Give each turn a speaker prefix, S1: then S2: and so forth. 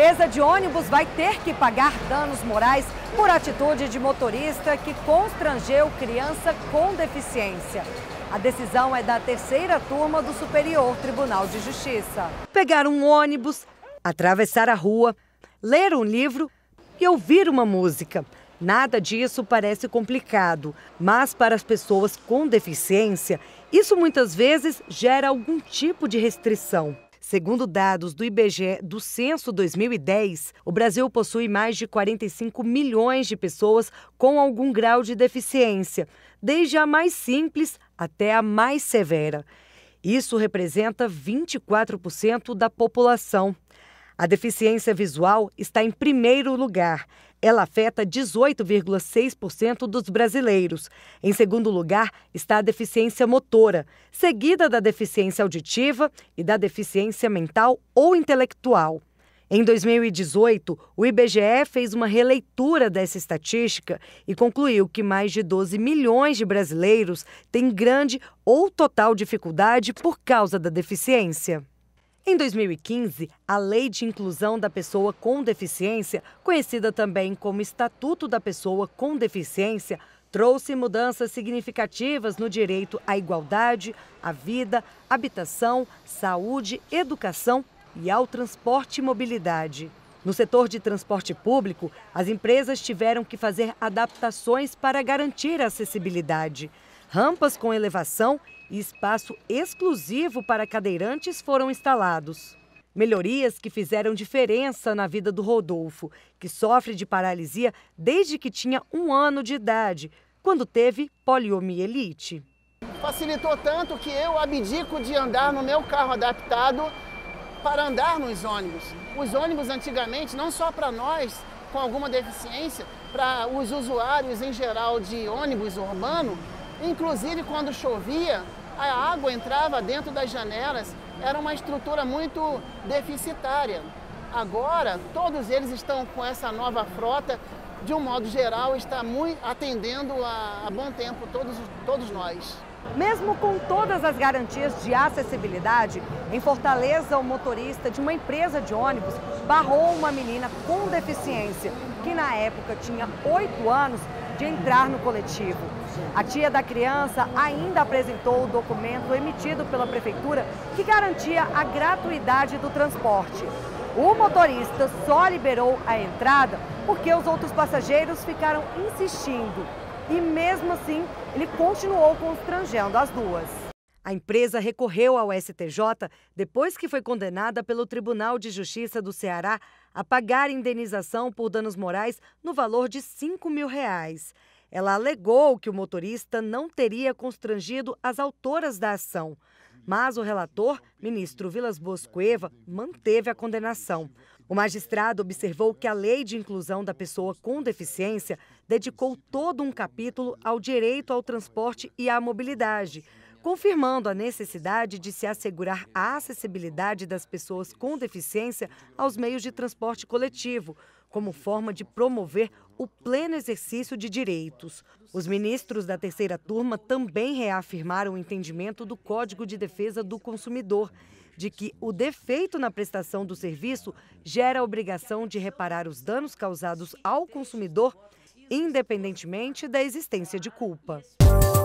S1: empresa de ônibus vai ter que pagar danos morais por atitude de motorista que constrangeu criança com deficiência. A decisão é da terceira turma do Superior Tribunal de Justiça. Pegar um ônibus, atravessar a rua, ler um livro e ouvir uma música. Nada disso parece complicado, mas para as pessoas com deficiência, isso muitas vezes gera algum tipo de restrição. Segundo dados do IBGE do Censo 2010, o Brasil possui mais de 45 milhões de pessoas com algum grau de deficiência, desde a mais simples até a mais severa. Isso representa 24% da população. A deficiência visual está em primeiro lugar. Ela afeta 18,6% dos brasileiros. Em segundo lugar está a deficiência motora, seguida da deficiência auditiva e da deficiência mental ou intelectual. Em 2018, o IBGE fez uma releitura dessa estatística e concluiu que mais de 12 milhões de brasileiros têm grande ou total dificuldade por causa da deficiência. Em 2015, a Lei de Inclusão da Pessoa com Deficiência, conhecida também como Estatuto da Pessoa com Deficiência, trouxe mudanças significativas no direito à igualdade, à vida, habitação, saúde, educação e ao transporte e mobilidade. No setor de transporte público, as empresas tiveram que fazer adaptações para garantir a acessibilidade. Rampas com elevação e espaço exclusivo para cadeirantes foram instalados. Melhorias que fizeram diferença na vida do Rodolfo, que sofre de paralisia desde que tinha 1 ano de idade, quando teve poliomielite.
S2: Facilitou tanto que eu abdico de andar no meu carro adaptado para andar nos ônibus. Os ônibus antigamente, não só para nós com alguma deficiência, para os usuários em geral de ônibus urbano, inclusive quando chovia, a água entrava dentro das janelas, era uma estrutura muito deficitária. Agora, todos eles estão com essa nova frota, de um modo geral, está muito atendendo a bom tempo todos nós.
S1: Mesmo com todas as garantias de acessibilidade, em Fortaleza, o motorista de uma empresa de ônibus barrou uma menina com deficiência, que na época tinha 8 anos, de entrar no coletivo. A tia da criança ainda apresentou o documento emitido pela prefeitura que garantia a gratuidade do transporte. O motorista só liberou a entrada porque os outros passageiros ficaram insistindo. E mesmo assim, ele continuou constrangendo as duas. A empresa recorreu ao STJ depois que foi condenada pelo Tribunal de Justiça do Ceará a pagar indenização por danos morais no valor de R$5 mil. Ela alegou que o motorista não teria constrangido as autoras da ação. Mas o relator, ministro Vilas Boas Cueva, manteve a condenação. O magistrado observou que a Lei de Inclusão da Pessoa com Deficiência dedicou todo um capítulo ao direito ao transporte e à mobilidade, confirmando a necessidade de se assegurar a acessibilidade das pessoas com deficiência aos meios de transporte coletivo, como forma de promover o pleno exercício de direitos. Os ministros da terceira turma também reafirmaram o entendimento do Código de Defesa do Consumidor, de que o defeito na prestação do serviço gera a obrigação de reparar os danos causados ao consumidor, independentemente da existência de culpa.